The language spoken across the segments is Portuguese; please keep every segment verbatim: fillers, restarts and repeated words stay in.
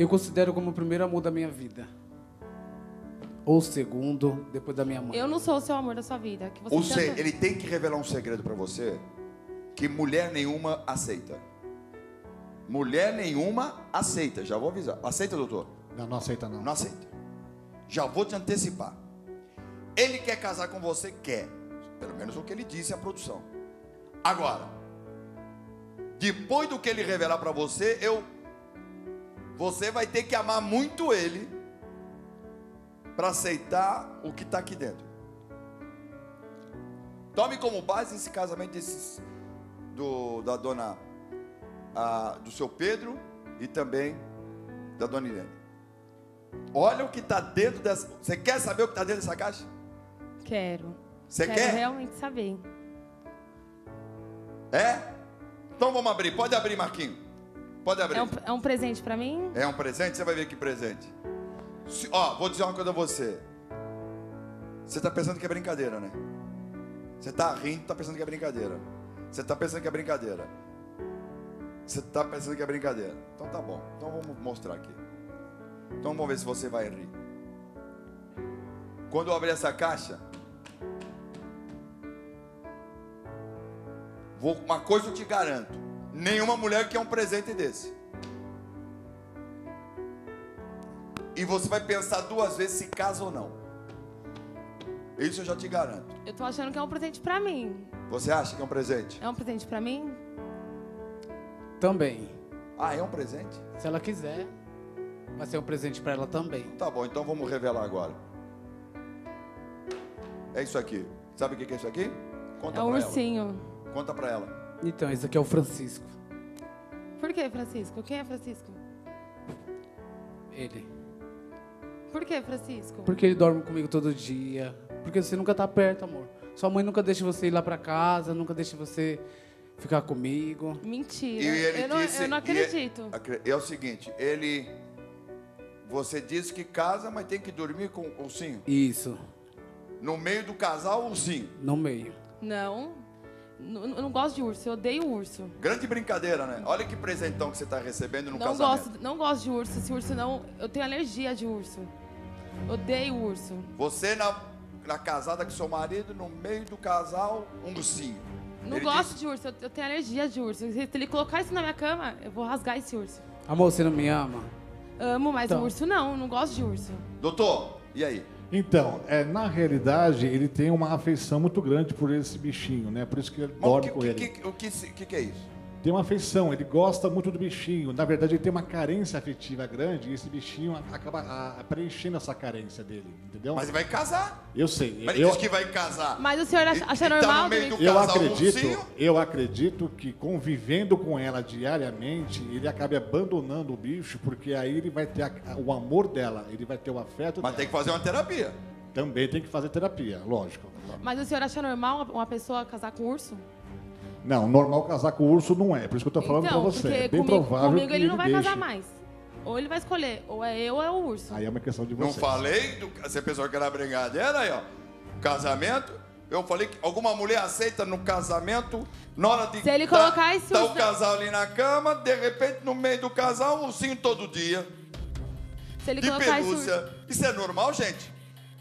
Eu considero como o primeiro amor da minha vida. Ou o segundo, depois da minha mãe. Eu não sou o seu amor da sua vida. Que você Ou seja, tenta... ele tem que revelar um segredo pra você que mulher nenhuma aceita. Mulher nenhuma aceita. Já vou avisar. Aceita, doutor? Não, não aceita não. Não aceita. Já vou te antecipar. Ele quer casar com você? Quer. Pelo menos o que ele disse à produção. Agora, depois do que ele revelar pra você, eu... Você vai ter que amar muito ele para aceitar o que está aqui dentro. Tome como base esse casamento desses, do, da dona, a, do seu Pedro e também da dona Irene. Olha o que está dentro dessa... Você quer saber o que está dentro dessa caixa? Quero. Você Quero quer? realmente saber. É? Então vamos abrir. Pode abrir, Marquinhos. Pode abrir. É um, é um presente pra mim? É um presente? Você vai ver que presente. Se, ó, vou dizer uma coisa a você. Você está pensando que é brincadeira, né? Você está rindo, está pensando que é brincadeira. Você está pensando que é brincadeira. Você está pensando que é brincadeira. Então tá bom. Então vamos mostrar aqui. Então vamos ver se você vai rir. Quando eu abrir essa caixa, vou, uma coisa eu te garanto. Nenhuma mulher quer um presente desse. E você vai pensar duas vezes se casa ou não. Isso eu já te garanto. Eu tô achando que é um presente pra mim. Você acha que é um presente? É um presente pra mim? Também. Ah, é um presente? Se ela quiser, vai ser um presente pra ela também. Tá bom, então vamos revelar agora. É isso aqui. Sabe o que é isso aqui? Conta É um pra ursinho. ela. Conta pra ela. Então, esse aqui é o Francisco. Por que, Francisco? Quem é Francisco? Ele. Por que, Francisco? Porque ele dorme comigo todo dia. Porque você nunca tá perto, amor. Sua mãe nunca deixa você ir lá pra casa, nunca deixa você ficar comigo. Mentira. E ele eu, não, disse, eu não e acredito. É, é o seguinte, ele... Você disse que casa, mas tem que dormir com o ursinho. Isso. No meio do casal, o ursinho. No meio. Não. N- Eu não gosto de urso, eu odeio urso. Grande brincadeira, né? Olha que presentão que você está recebendo no Não casamento. gosto, não gosto de urso. Esse urso não. Eu tenho alergia de urso. Odeio urso. Você na, na casada com seu marido, no meio do casal, um ursinho. Não Ele gosto disse- de urso, eu, eu tenho alergia de urso. Se ele colocar isso na minha cama, eu vou rasgar esse urso. Amor, você não me ama? Amo, mas Então. urso não, não gosto de urso. Doutor, e aí? Então, é, na realidade, ele tem uma afeição muito grande por esse bichinho, né? Por isso que ele Mas o dorme que, com que, ele. que- o que, se- que que é isso? Tem uma afeição, ele gosta muito do bichinho. Na verdade, ele tem uma carência afetiva grande e esse bichinho acaba a, preenchendo essa carência dele, entendeu? Mas ele vai casar. Eu sei. Mas ele eu, disse que vai casar. Mas o senhor acha, E- acha e tá normal? no meio também? do eu casal, um acredito, ursinho? eu acredito que convivendo com ela diariamente, ele acabe abandonando o bicho, porque aí ele vai ter a- o amor dela, ele vai ter o afeto Mas dela. tem que fazer uma terapia. Também tem que fazer terapia, lógico. Mas o senhor acha normal uma pessoa casar com urso? Não, normal casar com o urso não é, por isso que eu tô falando então, pra você. porque É bem comigo, provável comigo que ele não vai deixe. casar mais. Ou ele vai escolher, ou é eu ou é o urso. Aí é uma questão de Não vocês. falei? Do, você pensou que era brincadeira aí, ó. Casamento. Eu falei que alguma mulher aceita no casamento, na hora de. Se ele tá- colocar esse Tá urso- o casal ali na cama, de repente, no meio do casal, um ursinho todo dia. Se ele De colocar esse urso... pelúcia. Isso é normal, gente?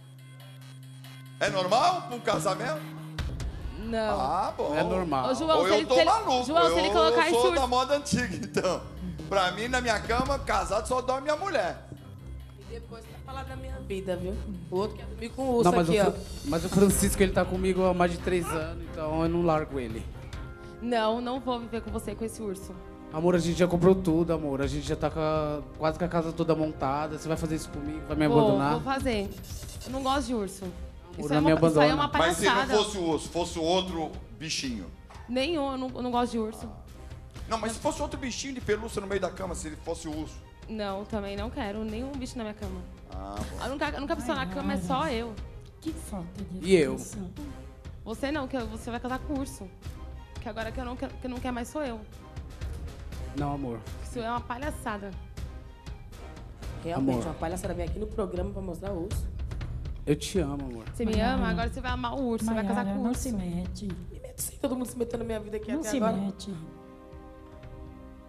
É normal pra um casamento? Não. Ah, bom. É normal. Ô, João, Ou se eu ele, tô se ele- maluco. João, se ele colocar eu esse sou urso... da moda antiga, então. Pra mim, na minha cama, casado só dorme minha mulher. E depois vai falar da minha vida, viu? O outro quer dormir com o urso Não, mas, aqui, o, ó. Fra- mas o Francisco, ele tá comigo há mais de três anos, então eu não largo ele. Não, não vou viver com você com esse urso. Amor, a gente já comprou tudo, amor. A gente já tá com a- quase com a casa toda montada. Você vai fazer isso comigo? Vai me Vou, abandonar? vou fazer. Eu não gosto de urso. Isso, não é me uma, isso aí é abandona. uma Mas se palhaçada. não fosse o urso, fosse outro bichinho. Nenhum, eu não, eu não gosto de urso. Não, mas se fosse outro bichinho de pelúcia no meio da cama, se ele fosse o urso. Não, também não quero nenhum bicho na minha cama. Ah, bom. A única, a única pessoa na cama é só eu. Que falta de E eu? educação. Você não, que você vai casar com urso. Que agora que eu não, quero- que não quer mais sou eu. Não, amor. Isso é uma palhaçada. Realmente, Amor. uma palhaçada vem aqui no programa pra mostrar o urso. Eu te amo, amor. Você me ama, agora você vai amar o urso. Você vai casar Maiara, com o não urso. se mete. Me meto sim, todo mundo se metendo na minha vida aqui Não até se agora. mete.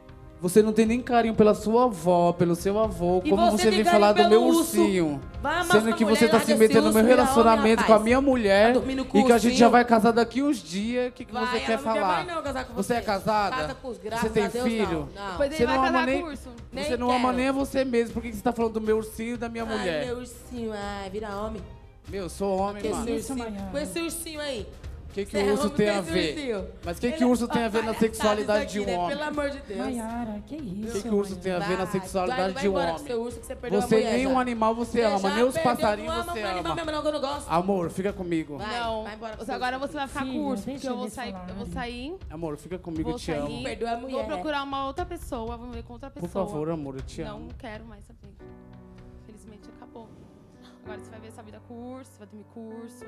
Você não tem nem carinho pela sua avó, pelo seu avô, E como você você tem vem carinho falar do pelo meu urso. ursinho. Vai amar Sendo sua que mulher, você tá larga se esse metendo no urso, meu vira relacionamento homem, com a rapaz. minha mulher Tá dormindo com e que a o gente já ursinho? vai casar daqui uns dias. O que, que Vai, você ela quer não falar? mais não casar com Você é você. casada? Casa com os Você graças tem a Deus, filho? não. Não. Pois Você ele vai não ama casar nem, com o urso. Nem você não ama quero. nem a você mesmo. Por que que você tá falando do meu ursinho e da minha Ai, mulher? meu ursinho, ai, vira homem. Meu, sou homem, Com mano. esse Isso, ursinho, Maiara. com esse ursinho aí. O que, que Você é o urso homem tem com a esse ver? ursinho. Mas o que, que Ele o urso é tem a ver na palhaçada sexualidade isso de um aqui, né? homem? Pelo amor de Deus. Maiara, que isso? O que, que o urso tem a ver na Vai, sexualidade vai de um embora com homem? seu urso que você perdeu a Você mulher nem já. um animal você Você ama, já nem os perdeu, passarinhos não ama você um animal ama. mesmo não, que eu não gosto. Amor, fica comigo. Vai, Não, vai embora com você- seu agora urso. você vai ficar com Filha, o urso, deixa porque eu vou eles sair, eu vou falarem. sair, Amor, fica comigo, vou eu te amo. sair, Perdoa a vou mulher. procurar uma outra pessoa, vou ver com outra Por pessoa. favor, amor, eu te Não, amo. não quero mais saber. Felizmente acabou. Agora você vai ver essa vida com o urso, vai dormir com o urso.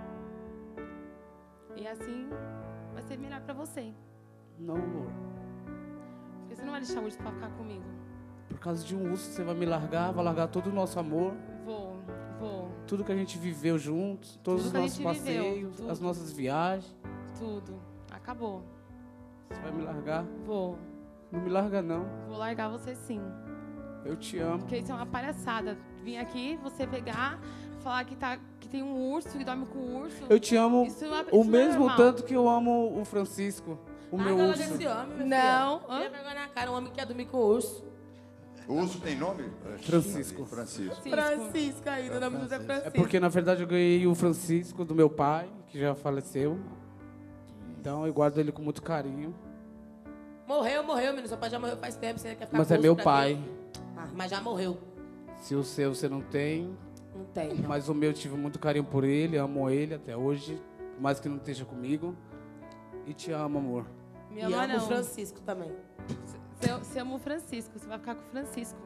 E assim vai ser melhor pra você. Não, amor. Porque você não vai deixar o urso pra ficar comigo. Por causa de um urso, você vai me largar, vai largar todo o nosso amor, Vou, vou, tudo que a gente viveu juntos, todos Tudo os que a nossos gente viveu, passeios, tudo. as nossas viagens. tudo. Acabou. Você vai me largar? Vou. Não me larga, não. Vou largar você sim. Eu te amo. Porque isso é uma palhaçada. Vim aqui, você pegar, falar que, tá, que tem um urso, que dorme com um urso. Eu te amo Isso não é- o isso não é mesmo normal. tanto que eu amo o Francisco, o meu Larga urso. logo esse homem, meu Não. filho. Hã? Tira vergonha na cara, um homem que quer dormir com o urso. O urso tem nome? Francisco. Francisco. Cisco. Francisco ainda, o nome do Zé É Francisco. porque, na verdade, eu ganhei o Francisco do meu pai, que já faleceu. Então, eu guardo ele com muito carinho. Morreu, morreu, menino. Seu pai já morreu faz tempo. Você quer ficar Mas com é urso meu pra pai. quê? Ah, mas já morreu. Se o seu você não tem, Não tem, não. mas o meu eu tive muito carinho por ele, amo ele até hoje, por mais que não esteja comigo. E te amo, amor. Me E ama amo não. o Francisco também. Você, você ama o Francisco, você vai ficar com o Francisco.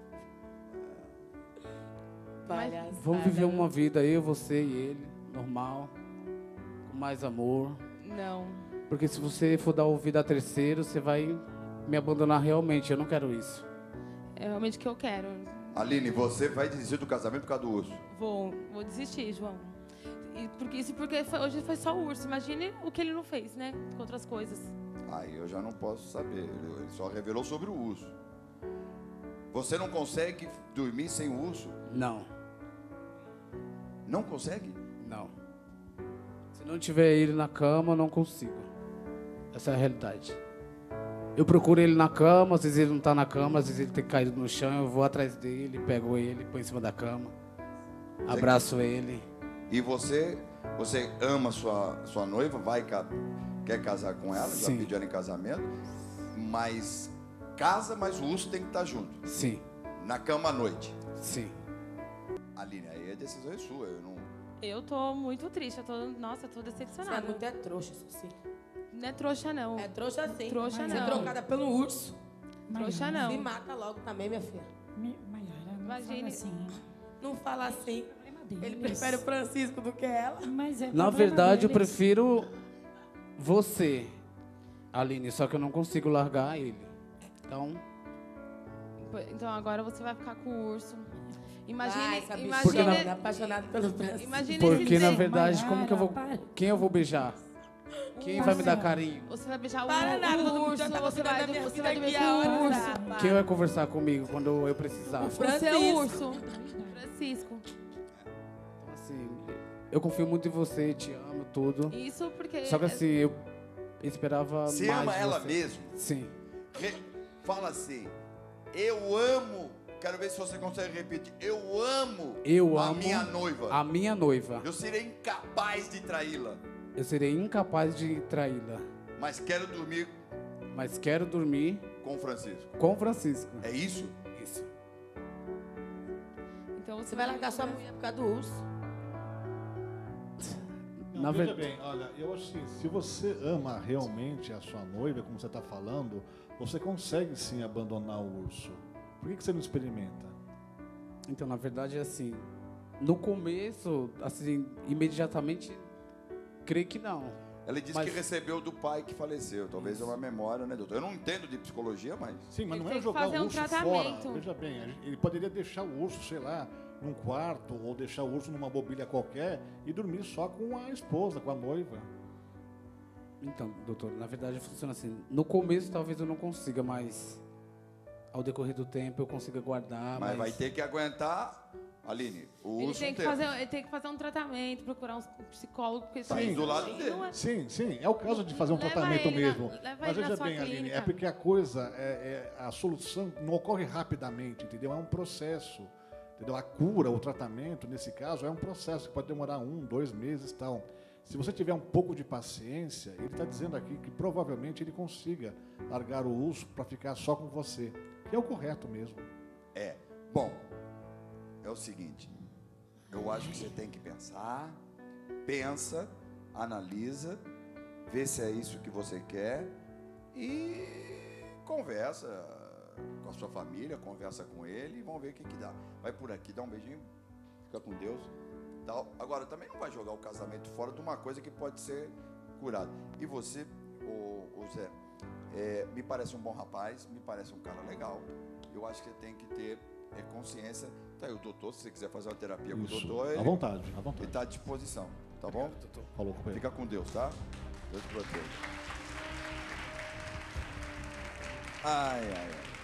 Palhaçada. Vamos viver uma vida, eu, você e ele, normal, com mais amor. Não. Porque se você for dar ouvido a terceiro, você vai me abandonar realmente. Eu não quero isso. É realmente o que eu quero. Aline, você vai desistir do casamento por causa do urso. Vou, vou desistir, João. E porque, isso porque foi- hoje foi só o urso. Imagine o que ele não fez, né? Com outras coisas. Aí eu já não posso saber. Ele só revelou sobre o urso. Você não consegue dormir sem o urso? Não, Não consegue? não. Se não tiver ele na cama, eu não consigo. Essa é a realidade. Eu procuro ele na cama, às vezes ele não tá na cama, às vezes ele tem caído no chão, eu vou atrás dele, pego ele, põe em cima da cama, abraço ele. E você, você ama sua, sua noiva, vai ca- quer casar com ela, já Sim. pediu ela em casamento, mas casa, mas o urso tem que estar junto. Sim, Na cama à noite. sim. Aline, aí a decisão é sua. Eu não... Eu tô muito triste. Eu tô, nossa, eu tô Você é decepcionada. muito é trouxa, isso sim. Não é trouxa, não. É trouxa sim. Trouxa Você é não. trocada pelo urso. Trouxa Maiara, não. Se mata logo também, minha filha. Mi- Maiara, não Imagine- fala assim. Não fala assim. Problema Ele deles. prefere o Francisco do que ela. Mas é Na problema verdade, eu deles. prefiro você, Aline, só que eu não consigo largar ele. Então, Então agora você vai ficar com o urso. Imagine, Vai, essa imagine, Porque bichona, apaixonado pelo Francisco. imagine porque esse na tempo. verdade, como que eu vou, Maiara, quem eu vou beijar? Quem vai me dar carinho? Você vai beijar o, Para nada, todo o mundo urso, já tá você cuidando vai, da minha você filha vai dormir aqui com a o hora, urso. tá? Quem vai conversar comigo quando eu precisar? O seu Francisco. urso. Francisco. Assim, eu confio muito em você, te amo, tudo. Isso porque... Só que assim, eu esperava Você mais ama de ela você. mesmo? Sim. Re- Fala assim, eu amo, quero ver se você consegue repetir, eu amo Eu a amo minha noiva. a minha noiva. Eu serei incapaz de traí-la, Eu serei incapaz de traí-la, mas quero dormir mas quero dormir com o Francisco. com Francisco. É isso? Isso. Então Você vai largar sua mulher por causa do urso. Não, Na veja ver- bem, olha, eu acho assim, se você ama realmente a sua noiva, como você está falando, você consegue sim abandonar o urso. Por que, que você não experimenta? Então, na verdade, é assim, no começo, assim, imediatamente, creio que não. Ela disse Mas- que recebeu do pai que faleceu. Talvez é uma memória, né, doutor? Eu não entendo de psicologia, mas... Sim, mas Ele não tem é que jogar fazer o um urso tratamento. fora. Veja bem, a gente- ele poderia deixar o urso, sei lá, num quarto, ou deixar o urso numa mobília qualquer e dormir só com a esposa, com a noiva. Então, doutor, na verdade funciona assim. No começo talvez eu não consiga, mas ao decorrer do tempo eu consiga guardar. Mas, Mas, vai ter que aguentar, Aline, o Ele uso tem, um que tempo. fazer, ele tem que fazer um tratamento, procurar um psicólogo. Porque Sim, também do lado não dele. é- Sim, sim, é o caso de fazer um Leva tratamento ele na- mesmo. leva Mas ele na veja sua bem, Aline, clínica. é porque a coisa, é, é- a solução não ocorre rapidamente, entendeu? É um processo, entendeu? A cura, o tratamento, nesse caso, é um processo que pode demorar um, dois meses e tal. Se você tiver um pouco de paciência, ele está dizendo aqui que provavelmente ele consiga largar o uso para ficar só com você, que é o correto mesmo. É. Bom, é o seguinte. Eu acho que você tem que pensar, pensa, analisa, vê se é isso que você quer e conversa com a sua família, conversa com ele e vamos ver o que que dá. Vai por aqui, dá um beijinho, fica com Deus. Tal. Agora, também não vai jogar o casamento fora de uma coisa que pode ser curada. E você, ô, ô Zé, é, me parece um bom rapaz, me parece um cara legal. Eu acho que você tem que ter é, consciência. Tá aí o doutor, se você quiser fazer uma terapia com o Isso, doutor, à ele vontade, à vontade. está à disposição, tá bom? Falou com ele. Fica com Deus, tá? Deus te proteja. Ai, ai, ai.